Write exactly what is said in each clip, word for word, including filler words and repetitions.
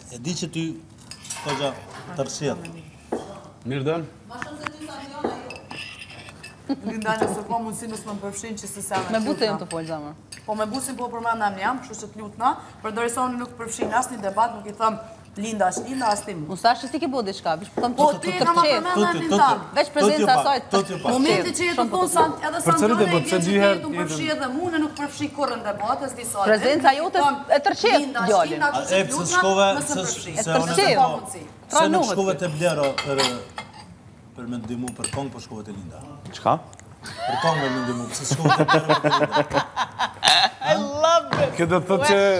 E di që ty, Hoxha, të rëshjet. Mirë dënë? Linda, nëse po mundësi nësë më përfshin që se se Me butë e më të folë, zama. Po me busin po përmenda më jam, kështu që të lutna, për Dorisoni nuk përfshin asë një debat, nuk i thëmë Linda është Linda, asë tim. Unë sa që ti ke bo diçka, bish po thëmë Po ti e ka ma përmenda Linda. Veç prezenca asaj të tërqet. Momenti që jetë të thonë edhe Santone e vjen që jetë të përfshi edhe mune nuk përfshi kurën debat, e s'di sa. Prezenca jote e tërqet djallin. E pëse shkove, se nuk shkove të blero për me ndimu për kongë, për shkove të Linda. Qka? Për kongë me ndimu, pëse shkove të blero për Linda. I love it! Këtë të thë që...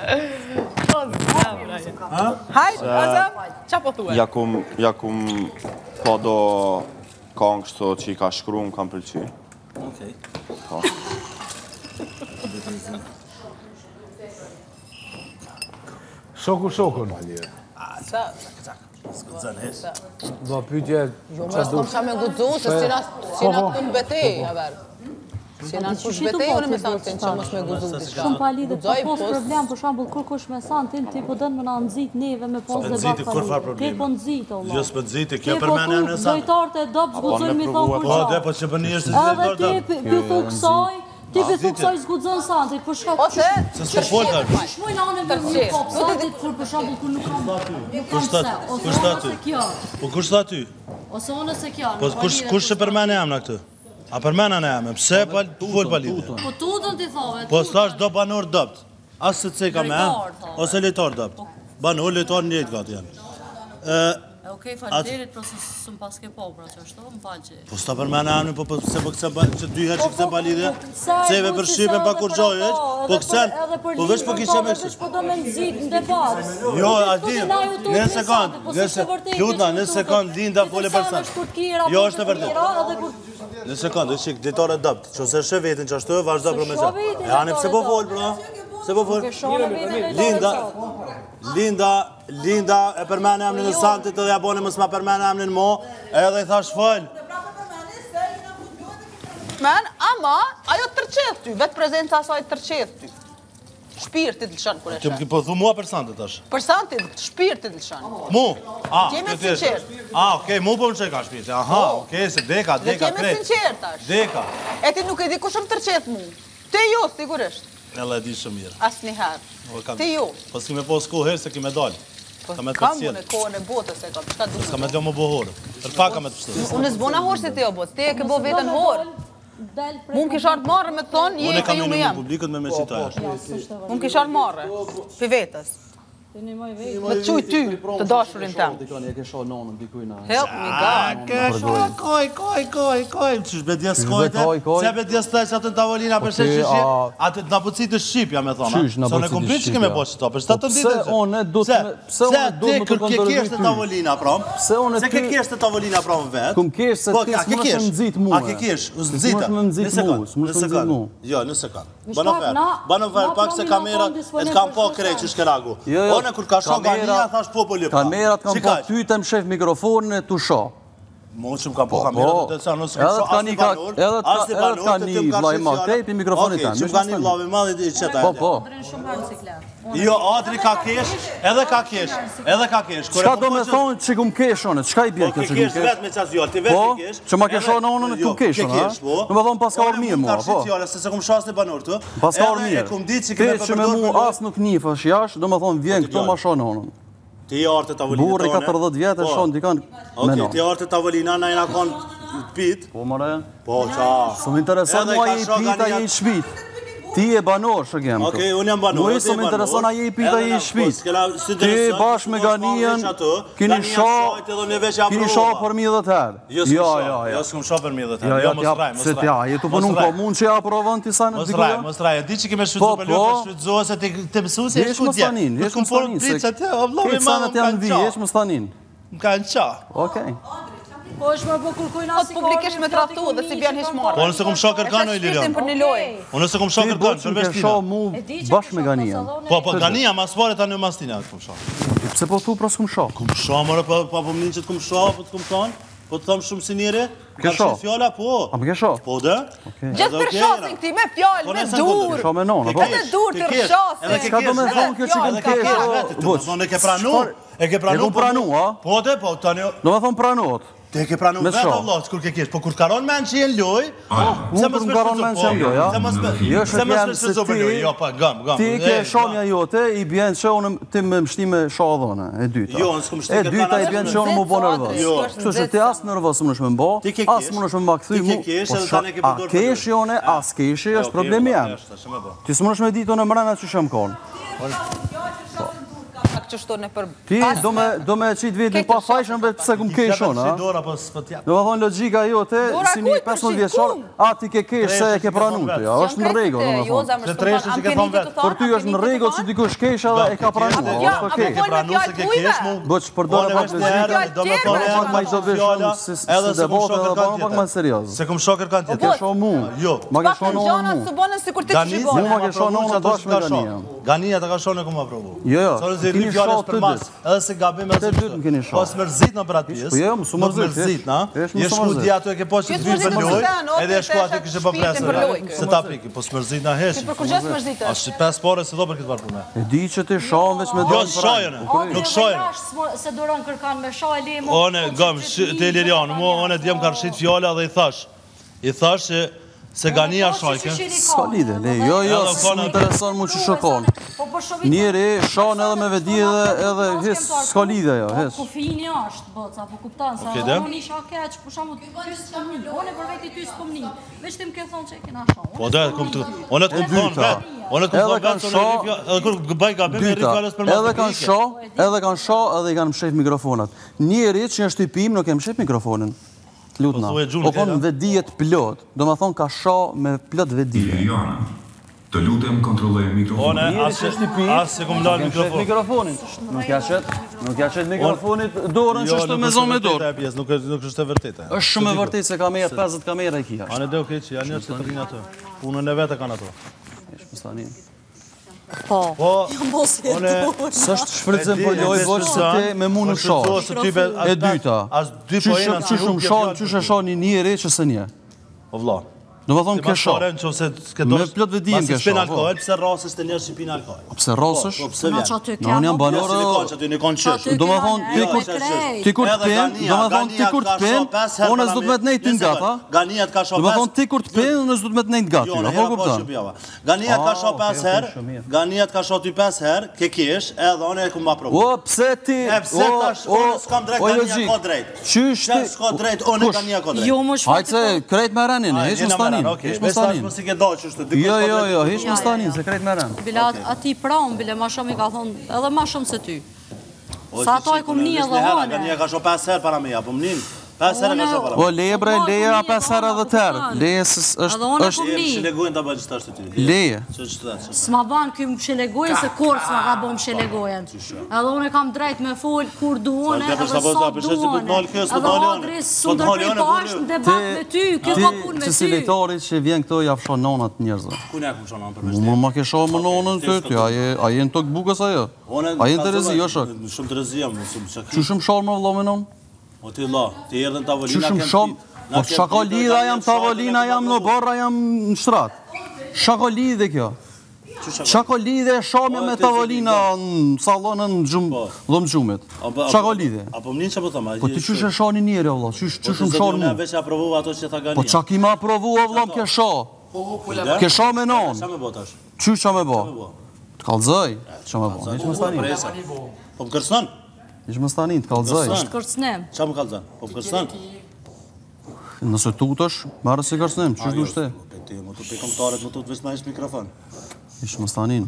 Hajt, Azam, qa po thue? Ja kum po do kongë kështu që i ka shkru, më kam pëlqy. Okej. Shoku shokun. Sa? Skëtë hesë. Do pytje... Jo, më s'kom qa me gudzu, se si na kënë betej, a verë. Si na në kush betej, unë me santin që mos me gudzu diçka. Shumë pa lidhe, pa pos problem, për shambull, kur kush me santin, ti po dënë më na nëzit neve me pos dhe Nëziti, kur farë probleme? Ke po nëzit, Allah. Jo s'pë nëziti, kjo për mene e në santin. Dojtarët e dobë zgudzojnë mi thonë kur Po, qa. dhe, po që për një është të Edhe ti pëthu kësaj, ti pëthu kësaj zgudzon santit, për shka Ose, Se s'po folë të shmoj në anë e një pop santit, kur për shambull, kur nuk kam Kushta se. ty? Ose Kushta ona ty? se kjo. Po kushta ty? Ose ona se kjo. Po kush që për mene jam në këtë? A për mene në jam, pse folë pa lidhe? Po tutën ti thove. Po s'tash do banor dëpt. Asë të ceka me jam, ose lejtar dëpt. Banor, lejtar njëjtë gati janë. Okej, falderit, pro se së më paske po, pra që është, më falë që... Po s'ta për mene jam, po se po këse që dy herë që këse pa lidhe, ceve për shqipen pa kur gjoj eq, po kësen, po veç po kishe me kështë. Po do me nëzit në debat. Jo, adim, në sekund, Lutna, në sekund, Linda fole për sen. Jo, është e vërdet. Në sekund, është që ditore dëpt, që se shë vetin që ashtu, vazhdo për me se. E anë pëse po folë, bro? Se po folë? Linda, Linda, Linda e përmene emnin në santit edhe ja bone mësma përmene emnin mo, edhe i thash folë. Men, ama, ajo tërqeth ty, vetë prezenca asaj tërqeth ty. Shpirti të lëshan kër e Që më po thu mua për santit është? Për santit, shpirti të lëshan. Mu? A, Kemi këtë ishtë. sinqert. A, okej, mu po më që ka shpirti. Aha, okej, se deka, Dhe deka, kemi krejt. sinqert tash. Deka. E ti nuk e di ku shumë tërqeth mu. Te jo, sigurisht. Edhe e di shumë mirë. As njëherë. Te jo. Po s'kime po s'ku herë se kime dalë. Ka me të Kam përcjellë. unë e kohën e botës e kam, qka du S'ka me të jo më bohorë. Për pak ka me të pështërë. Unë s'bona horë se ti o botë, ti e ke bo vetën horë. Mu më kishartë marrë me të thonë, je Unë e e kam ju një me në jam. publikët me me qita Mu më kishartë marrë, për vetës. Me të quj ty, të dashurin tem. Help me God. Kështu, koj, koj, koj, koj. Qysh bedja s'kojte? Se bedja s'taj që atë në tavolina për shetë që shqip? Atë në apucit të shqipja me thona. Se në komplit që keme po që ta, për shtatë të ditë. Pse one du të me... Pse one du të me të Se ke kesh të tavolina prom? Se ke kesh të tavolina prom vetë? Kum kesh se ti s'më është më nëzit mu. A ke kesh, u nëzita? S'më është më nëzit mu, s'më është më nëzit mu. Jo, në sekund. Bano fer, bano fer, pak se kamerat e t'kam po krejt që shkeragu. One kur ka shok ania, thash po po lipa. Kamerat kam po ty të më shef mikrofonin e tu sho. Mo që më kam po kamerat, të të sa nësë kam sho, asë i banor, asë i banor, të të më ka shqip fjallë. Oke, që më ka një vlave madhe i qeta e Po, po. Jo, Adri ka kesh, edhe ka kesh, edhe ka kesh. Qka do me thonë që kum kesh onë, qka i bje Po, kjo ke që kum kesh kesh? vetë me qasë fjallë, ti vetë ke kesh. Që ma kesh onë onën e kum kesh onë, ha? Në me thonë pas ka orë mirë mua, po. Se se kum shas në banor të. Pas ka orë Edhe e kum ditë që mirë. Ti që me mu as nuk njifë është jash, do me thonë vjen këto ma shonë onën. Ti artë të tavolinë Burri katërdhjetë vjetë e shonë, ti kanë Oke, ti artë të tavolina, na i na konë pit. Po, mëre. Po, qa. Së më interesan mua je i pita, je i shpit. Ti e banor, shëgjem. Oke, unë jam banor. Mu i së më interesan a je i pita, je i shpit. Ti bashkë me Ganien, kini sho, kini sho për mi dhe të herë. Jo, jo, jo. Jo, s'kum sho për mi dhe të Jo, herë. jo, Jo, mos raj, mos se raj. tja, jetu për nuk po mund që ja aprovën ti sa në Mos dikuja? raj, mos raj. Di që kime shfrytzu për lukë, shfrytzu se të mësu se Jesh më stanin, jesh më stanin, se këtë sanët janë vi, jesh më stanin. Më kanë qa. Okej. Po është më po kërkojnë Po të publikisht me tratu dhe si bjanë hish marrë. Po nëse kum sho kërkan o Ilirion. Për një lojë. Unë nëse kum sho Ti kërkan, bo që më përveç ke tina. sho mu bashkë me Ganien. Po, po, Gania, mas pare ta në mas tina të kum sho. Pse po thu pra s'kum sho? Kum sho, mërë, pa po më një që të kum sho, po të kum thonë. Po të thom shumë si njëri? Ke shoh? Fjala, po. A më ke shoh? Po dhe? Gjithë përshosën këti me fjallë, me dur. Shoh me nona, po. Edhe dur të rëshosën. Çka do me thonë kjo që këm kesh? Do me thonë e ke pranu? E ke pranu? E ku pranu, a? Po dhe, po tani... Do me thonë pranuot. Te ke pranu vetë Allah, kur ke kesh, po kur karon men që jenë loj... Unë kur karon men që jenë loj, a? Jo është fjalë se ti... Ti ke shonja jote, i bjen që unë ti me mështime shodhone, e dyta. Jo, në s'kom shti E dyta i bjen që unë mu bo nërvës. Kështu që ti asë nërvës më nëshme mbo, asë më nëshme mba këthy mu... A kesh jone, asë kesh, është problemi jam. Ti së më nëshme ditë unë mërana që shëm konë. Ti do me qitë vetë në pa fajshën dhe pëse këm kesh unë, a? Do me thonë logika jote, si një pesëmbëdhjetë vjeçar, a ti ke kesh se e ke pranu të, ja, është në rregull, do me thonë. Se treshën që ke thonë vetë. Për ty është në rregull që dikush kesh edhe e ka pranu, është okej. Ke pranu se ke kesh mu... Bo që përdojnë pak logika, do me thonë pak ma i do veshën si debatë edhe pak pak ma serios. Se këm shokër kanë tjetër. Ke shoh mu, ma ke shoh nona mu. Mu ma ke shoh nona bashkë me Gania. Gania të ka shoh në këmë aprovu. Jo, jo, kini shoh të dytë. Edhe se gabim edhe se po s'mërzit në për atë pjesë. Po jo, më su mërzit, na? Je shku di ato e ke po që të vizë për loj, edhe e shku aty kështë po presë, se ta piki, po s'mërzit në heshë. Për kur gjësë mërzit është? Ashtë pes pare se do për këtë varpune. E di që ti shohën veç me do në shojëne, nuk shojëne. Se duron kërkan me shoj, le mu... One, gëm, të Ilirianë, mu, one djemë ka rëshit fjalla dhe i thash. I thash që se Gania shojke. Ska lide, le, jo, jo, së më intereson mu që shokon. Njeri, shon edhe me vedi edhe hes, s'ka lide, jo, hes. Po fini është, bëca, po kuptan, sa unë isha keq, po shamu ty s'kom një, one për veti ty s'kom një, veç ti më ke thonë që e kena shon. Po dhe, one të këmë thonë vetë, one të këmë thonë vetë, edhe kur bëj ka bëjmë e rikales për edhe kanë sho, edhe kanë sho, edhe i kanë mshef mikrofonat. Njeri që është i pim, nuk e mshef mikrofonin. Lutna, po konë vedijet plot, do me thonë ka sho me plot vedijet. Iliriana, të lutem kontrolloj mikrofonin. One, asë se kom lalë mikrofonin. mikrofonin. Nuk ja qëtë, nuk ja qëtë mikrofonit dorën që është me zonë me dorë. Nuk është e vërtete. është shumë e vërtet se kamera, pesëdhjetë kamera i kia. Anë dhe okej që janë një që të rinë ato. Punën e vete kanë ato. Ishë më stani. Po, Po, one... Së është shfridzim për loj, voqë se te me mu në shosh. E dyta, qysh shumë shonë, qysh e shonë një njëri që se një. O vla. Do me thonë ke shonë. Me plot vedijem ke shonë. Pse rasës të njerë që pinë alkohol? Pse rasësh? Pse vjen? Në unë jam banorë... Do me thonë, ti kur të pinë, do me thonë, ti kur të pinë, unë e s'du të me të nejtë të nga ta. Do me thonë, ti kur të pinë, unë e s'du të me të nejtë nga ty. Apo kuptan? Ganiat ka shoh pesë herë, Ganiat ka shoh ty pesë herë, ke kesh, edhe unë e ku ma provu. O, pse ti... E pse tash, unë s'kam drejt, Gania ka drejt. Qysh ti... S'ka drejt, unë Gania ka drejt. Jo më shpëtë... Hajtë se krejt me ranin, heq më stanin. Heq më stanin. Jo, jo, jo, heq më stanin, se krejt me ran. Bila ati praun, bile ma shumë i ka thonë, edhe ma shumë se ty. Sa ato e kom një edhe hone. Gania ka shoh pesë herë para meja, po më njën. pesë herë ka shoh para meja. O, leje bre, leje a pesë herë edhe tërë. Leje është... Shilegojnë të bëjnë që të ashtë të ty. Leje. S'ma banë kjo më shilegojnë, se kur s'ma ka bo më shilegojnë. Edhe unë kam drejt me folë kur duone, edhe sa duone. Edhe adres së ndërprej po ashtë në debat me ty, kjo ka punë me ty. Ti si lejtari që vjen këto ja fshon nonat njerëzve. Kune e ku fshon nonat për me Më ma ke shoh më nonën të ty, a jenë tokë bukës ajo? A jenë të rezi, jo shok? Shumë të rezi jam, Që shumë shoh më vlo me nonë? O ti la, ti erdhen Që tavolina shumë shoh? Po shako lidha jam tavolina, jam në borra, jam në shtrat. Shako lidhe kjo. Shako lidhe e shomja me tavolina në salonën dhëmë gjumit. Shako lidhe. Apo më njën që po thëma? Po ti qysh e shoni njeri, o vlo? Qysh shumë shoh mu? Veç e aprovu ato që tha Gania. Po qa ki ma aprovu, o vlo, më ke shoh? Ke shoh me nonë? Qa me bo tash? Qysh qa me bo? Të kalzoj? Qa me bo? Ishë më stanin? Po më kërësën? Ishë më stanin, të kalzoj? Ishtë kërcnem. Qa më kalzën? Po më kërësën? Nëse tutësh, marë si kërcnem, qysh du shte? Më të pikëm taret, më të të veç ma ishë mikrofon. Ishë më stanin.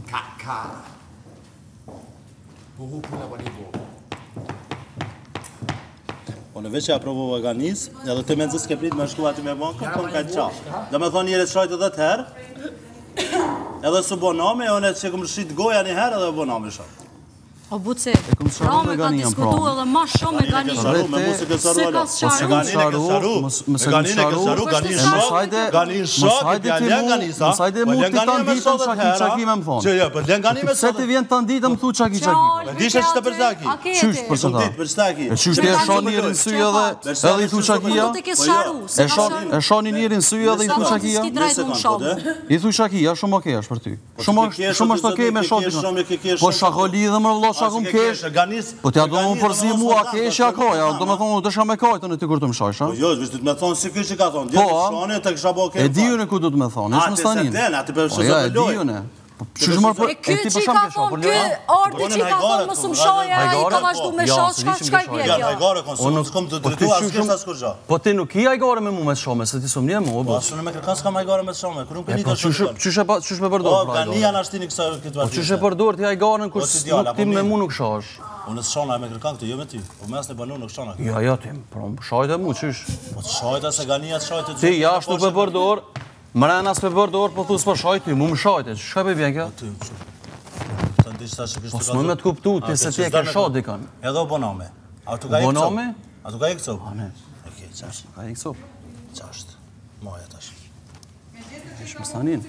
Po në veç e aprovova Ganis, edhe të menzës ke prit me shku ati me bon, këtë kom ka qa. Dhe me thonë njëre të shajtë edhe të herë, edhe së bo nami, unë që këmë rëshit goja një herë edhe bo nami shajtë. O buce, kom sharu Rame me ka Ganian, diskutu pra. edhe ma shumë me Ganian. Sharu, me mu se ke sharu, Se ala. ka sharu. Me Ganin e ke sharu. Mos- Me mos e Ganin e ke sharu. sharu, Ganin E mos shok, hajde- Ganin mos shok, hajde t'ja ti len mu- Ganin sa. mos hajde mu Po len ti Ganin ta me nditëm sotët çaki- hera. çaki me më thonë. Që jo, po len Ganin me Pse ti sotët. vjen ta ndita më thu çaki çaki. E di se ç'të për zaki. Qysh për Shumë çata? ditë për staki. E qysh ti e shon njërin sy edhe edhe i thu çakia? Po të ke sharu. E shon e shoni njërin sy edhe i thu çakia? I thu çakia, shumë okay është për ty. Shumë është shumë është okay me shotin. Po shakoli dhe më vëlla shakum kesh. Po t'ja do më përzi mua kesh ja koja, do më thonë të shame kajtën e ti kur të më shajsh, a? Po jo, vesh të më thonë si ky që ka thonë. Po, Djetë a? shone të kisha bo E di unë ku do të më thonë, është më stanin. Atë për Po ja, e di unë. Çu më për E ky që ka thonë, ky orti që ka thonë më sum shoja, i ka vazhdu me shoh, çka çka i vjen Ja, kjo? hajgare konsum, s'kom të drejtuar s'kesh as kur gjë. Po ti nuk i hajgare me mua me shome, se ti s'u më mua, Po po. ashtu në me kërkan s'kam hajgare me shumë, kur nuk e E nita po shumë. çysh çysh e pa çysh me Po, përdor pra. Gani janë ashtini kësa këtë Po vazhdim. çysh e përdor ti hajgaren kur Po, si djala, nuk ti po, me mirë. mua nuk shosh. Unë s'shona me kërkan këtë, jo me ty. Po mes në banu nuk shona. Jo, jo ti, po shajte mua çysh. Po shajta se Gania shajte. Ti jashtë nuk e përdor. Mrena s'pe përdor, po thu s'po shajti, mu më shajte. Çka po vjen kjo? Të ndish sa që kështë Po të s'më me të kuptu ti se ti e ke shoh dikon. Edhe o boname. A tu ka i Boname? A tu ka i këso? Po ne. Okej, qasht. Ka i këso. Qasht. Moja tash. Ish më stanin.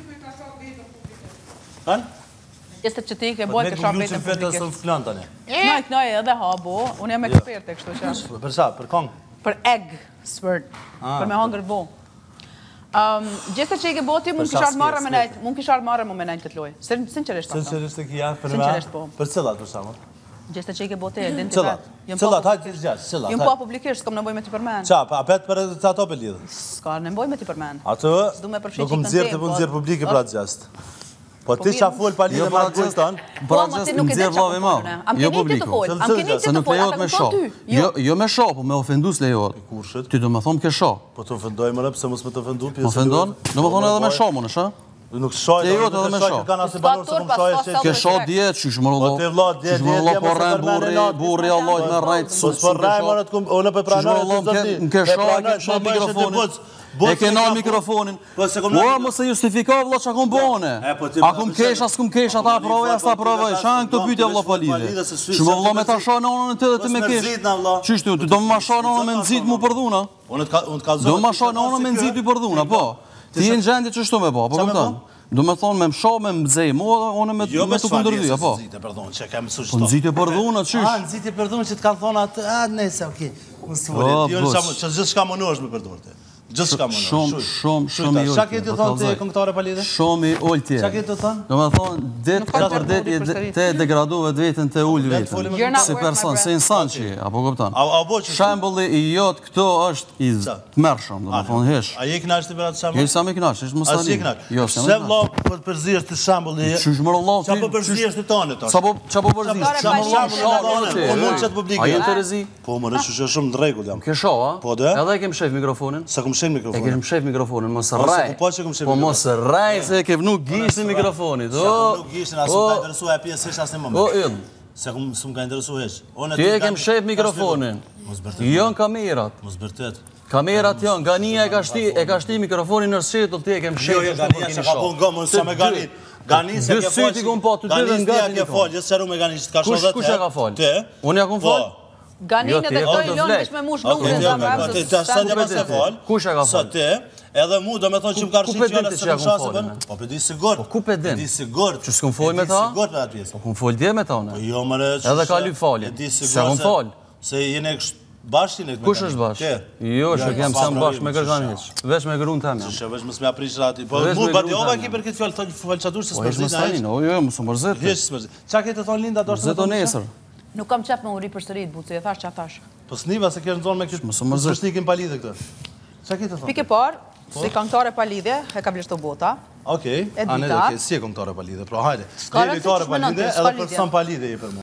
Kan? Gjeste që ti ke bojë ke shapetën publikisht. publikisht. Në flan tani. Knaj, knaj edhe habo, unë jam eksperte kështu që. Për sa? Për kong? Për egg spurt, për me hangër bo. Um, Gjeste që i ke boti, mund Për sa kishar marrë s'ke- me nejtë, mund kishar marrë me nejtë këtë lojë. Sin- Sinqerisht ta them. Sinqerisht e kia për me. Sinqerisht po. Për cilat për shembull? Gjeste që i ke boti, e din ti Cilat? vetë. Jam Cilat? pa- Hajde të zgjash, cilat? Jam pa publikisht, s'kam nevojë me ti përmend. Ça, pa apet për të ato për lidhë. S'ka nevojë me ti përmend. Atë, S'du me përfshi nuk më qikën nxjerr të tem, më po- nxjerr publike po- për atë gjast. Po ti qa fol pa lidhë Jo, me për atë atë gjest tanë? Për Po, atë ama ti gjest nuk më e nxjerr din çka vllave po ma. folën, e. Am Jo keni ti të publiku. fol, am Cëllë keni ti gjest, Se të nuk fol, lejohet ata me kupton shoh. ty. Jo, jo me shoh, po me ofendus lejohet. Kurshit. Ti do më thonë ke shoh. Po të ofendoj më rëpë se mos me të ofendu pjesë. Më ofendon? Do më thonë edhe me shoh më në shë? Nuk shoj, Te jot nuk edhe me shoj, shoh. kanë asë S'ka banor se tur, kum pas shoj ka se. sa- Ke shoh djetë, qysh më Po rollo. te vlla, dje, Qysh dje, më rollo dje, po mos e rren përmene burri, natë. burri Allah me rrejt. Po s'po rrej më atë kum, unë po pranoj Qysh më rollo zoti. ke shoh, ke shoh mikrofonin. E ke nal mikrofonin. Po se kum. Ua, mos e justifikoj vëlla çka kum bone. E, po ti- A kum kesh, as kum kesh, ata provoj, as ta provoj. Shan këto pyetje vëlla po lidhe. Shumë vëlla me ta shoh nonën të dhe ti me kesh. Qysh ti, ti do më ma shoh nonën me nxit mu për dhuna? Unë të unë të kallzoj. Do më shoh nonën me nxit i për dhuna, po. Ti je në gjendje çështo me po, po Qa me kupton? Do më thonë me më shoh, me më xej, mua unë me Jo me të kundërdy, po. Nxitje për dhunë, që kam mësuar Po nxitje për dhuna, Ah, çysh? nxitje për dhunë që të kanë thonë atë, ah, nëse, okay. Mos O, vole, ti unë bosh. sa që gjithçka mënohesh me përdorte. Gjithçka mënohesh. Shumë, shumë, shumë i Çka ulti, ke të po thonë ti kallzoj. këngëtare pa lidhje? Shumë i ulti. Çka ke të thonë? Do më thonë, det Nuk ka ka të për det burri përsërit. te degraduve të vetën te ul Le të folim vetën. me You're not Si worth my person, breath. si insan që je, apo kupton? A a bo që Shembulli i jot këto është i tmerrshëm, do më thonë hesh. A je kënaqsh ti për atë Je shembull? sa më kënaqsh, është mos A tani. si kënaqsh? Jo, s'jam. Se vëlla për përzihesh të shembulli. Çysh më rollo ti? Çfarë po përzihesh ti tonë tash? Sa po çfarë po përzish? Çfarë Çfarë po më përzish? rollo ti? Po mund çet publike. A je në Terezi? Po më rësh është shumë në rregull jam. Ke shoh, a? Po, dhe? Edhe kem shef mikrofonin. Sa kum shen E mikrofonin. kem shef mikrofonin, mos se rrej. ku po që kum shef Po mikrofonin. mos rrej se e ke vnu gishtin mikrofonit. O, Nuk ishin as më ka interesuar pjesësh as në o, moment. yll. Se kum s'm ka interesuar hiç. Unë Ti e kem shef mikrofonin. Mos bërtet. Jo në kamerat. Mos bërtet. Kamerat janë, Gania e ka shti, e ka shti mikrofonin në shtetull, ti e kem shef. Jo, jo, Gania se ka bën gomë sa me Ganin. Gani se Dy ke syti fol. kum po, të dy dhe Gani nga stia ti ke një fol, jo s'haru me Ganin që ka Kush shoh kush e ka fol? Ti? Unë ja kum fol? Ganin Jo, edhe ti e këto ka i të lënë vlek. veç me mush Okej, lukën ti za me po ti tash sa jam se fol. Kush e ka Sa fol? ti, edhe mu do me thonë që më ka Ku rshi pe din fjala ti se që ja më kum shase folën, bën. Po pe di sigurt. Po ku pe din? E di sigurt. Që s'kum fol me E ta? di sigurt për atë pjesë. Kum fol dje me ta unë. Po jo më Edhe ka lyp falje. E di Se sigurt. kum fol. Se jeni kështu bashkë ne. Kush është bashkë? Jo, që kem sam bashkë me kërkan hiç. Veç me gruan tëm jam. Që veç mos më aprish rati. Po Veç mu me badiova gruan ki tëm për këtë fjalë thonë falçatur se Po ish s'mërzit. mos tani, no, jo, mos u mërzet. Hiç s'mërzit. Çka ke të thonë Linda do të Zeto nesër. Nuk kam qef me uri përsërit, buci, e thash që a thash. Po s'niva se ke në zonë me këtë. Mos u mërzit. Shnikin pa lidhje këtë. Çka ke të thonë? Pikë parë, si këngëtare pa lidhje, e ka vlerësuar bota. Okej. E A ne do dita. ke si e këngëtare pa lidhje. Pra hajde. S'ka Je rëndësi këngëtare që pa shmenon lidhje ti, s'ka edhe lidhje. person pa lidhje je për mua.